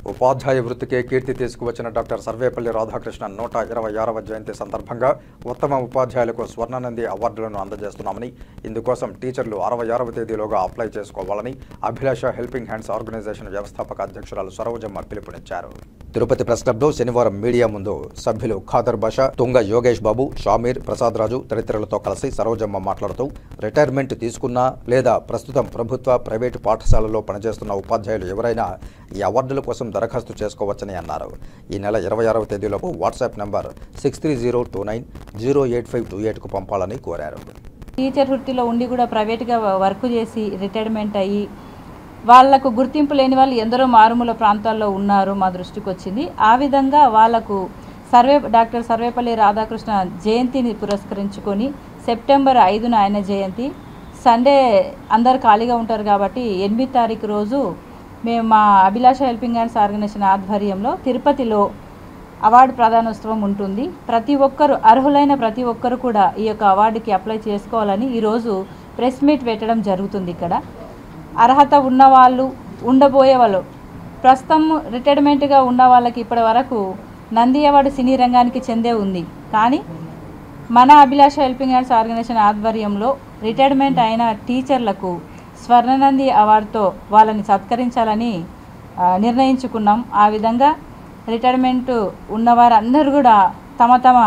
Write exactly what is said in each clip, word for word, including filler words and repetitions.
ఉపాధ్యాయ వృత్తికే కీర్తి తీసుకువచ్చిన డాక్టర్ సర్వేపల్లి రాధాకృష్ణన్ నూట ఇరవై ఆరవ జయంతి సందర్భంగా ఉత్తమ ఉపాధ్యాయులకు స్వర్ణనంది అవార్డులను అందజేస్తున్నామని, ఇందుకోసం టీచర్లు అరవై ఆరవ తేదీలోగా అప్లై చేసుకోవాలని అభిలాష హెల్పింగ్ హ్యాండ్స్ ఆర్గనైజేషన్ వ్యవస్థాపక అధ్యక్షురాలు సరోజమ్మ పిలుపునిచ్చారు. తిరుపతి ప్రెస్ క్లబ్లో శనివారం మీడియా ముందు సభ్యులు ఖాదర్ బాషా, తుంగ యోగేష్ బాబు, షామీర్, ప్రసాద్ రాజు తదితరులతో కలిసి సరోజమ్మ మాట్లాడుతూ రిటైర్మెంట్ తీసుకున్నా లేదా ప్రస్తుతం ప్రభుత్వ, ప్రైవేటు పాఠశాలల్లో పనిచేస్తున్న ఉపాధ్యాయులు ఎవరైనా ఈ అవార్డుల కోసం దరఖాస్తు చేసుకోవచ్చని అన్నారు. ఈ నెల ఇరవై ఆరవ తేదీలోపు WhatsApp number six three zero two nine zero eight five two ఎయిట్కు పంపాలని కోరారు. టీచర్ వృత్తిలో ఉండి కూడా ప్రైవేట్గా వర్క్ చేసి రిటైర్మెంట్ అయ్యి వాళ్లకు గుర్తింపు లేని వాళ్ళు ఎందరో మారుమూల ప్రాంతాల్లో ఉన్నారు, మా దృష్టికి వచ్చింది. ఆ విధంగా వాళ్లకు సర్వే డాక్టర్ సర్వేపల్లి రాధాకృష్ణ జయంతిని పురస్కరించుకొని సెప్టెంబర్ ఐదున ఆయన జయంతి, సండే అందరు ఖాళీగా ఉంటారు కాబట్టి ఎనిమిది తారీఖు రోజు మేము మా అభిలాష హెల్పింగ్ హ్యాండ్స్ ఆర్గనైజేషన్ ఆధ్వర్యంలో తిరుపతిలో అవార్డు ప్రదానోత్సవం ఉంటుంది. ప్రతి ఒక్కరు అర్హులైన ప్రతి ఒక్కరు కూడా ఈ యొక్క అవార్డుకి అప్లై చేసుకోవాలని ఈరోజు ప్రెస్ మీట్ పెట్టడం జరుగుతుంది. ఇక్కడ అర్హత ఉన్నవాళ్ళు, ఉండబోయే వాళ్ళు, ప్రస్తుతం రిటైర్మెంట్గా ఉన్న వాళ్ళకి ఇప్పటి వరకు నంది అవార్డు సినీ రంగానికి చెందే ఉంది. కానీ మన అభిలాష హెల్పింగ్ హ్యాండ్స్ ఆర్గనైజేషన్ ఆధ్వర్యంలో రిటైర్మెంట్ అయిన టీచర్లకు స్వర్ణనంది అవార్డుతో వాళ్ళని సత్కరించాలని నిర్ణయించుకున్నాం. ఆ విధంగా రిటైర్మెంట్ ఉన్నవారందరూ కూడా తమ తమ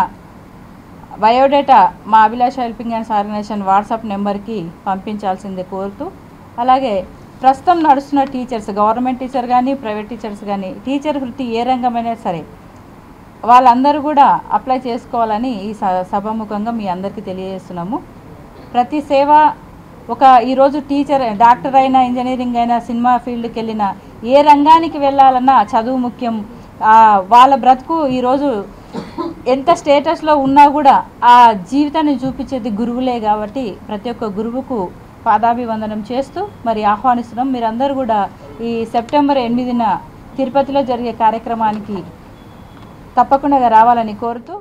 బయోడేటా మా Abhilasha helping hands organization WhatsApp నెంబర్కి పంపించాల్సిందే కోరుతూ, అలాగే ప్రస్తుతం నడుస్తున్న టీచర్స్, గవర్నమెంట్ టీచర్ కానీ ప్రైవేట్ టీచర్స్ కానీ, టీచర్ వృత్తి ఏ రంగమైనా సరే వాళ్ళందరూ కూడా అప్లై చేసుకోవాలని ఈ సభాముఖంగా మీ అందరికీ తెలియజేస్తున్నాము. ప్రతి సేవ ఒక ఈరోజు టీచర్, డాక్టర్ అయినా, ఇంజనీరింగ్ అయినా, సినిమా ఫీల్డ్కి వెళ్ళినా, ఏ రంగానికి వెళ్ళాలన్నా చదువు ముఖ్యం. వాళ్ళ బ్రతుకు ఈరోజు ఎంత స్టేటస్లో ఉన్నా కూడా ఆ జీవితాన్ని చూపించేది గురువులే కాబట్టి ప్రతి ఒక్క గురువుకు పాదాభివందనం చేస్తూ మరి ఆహ్వానిస్తున్నాం. మీరందరూ కూడా ఈ సెప్టెంబర్ ఎనిమిదిన తిరుపతిలో జరిగే కార్యక్రమానికి తప్పకుండా రావాలని కోరుతూ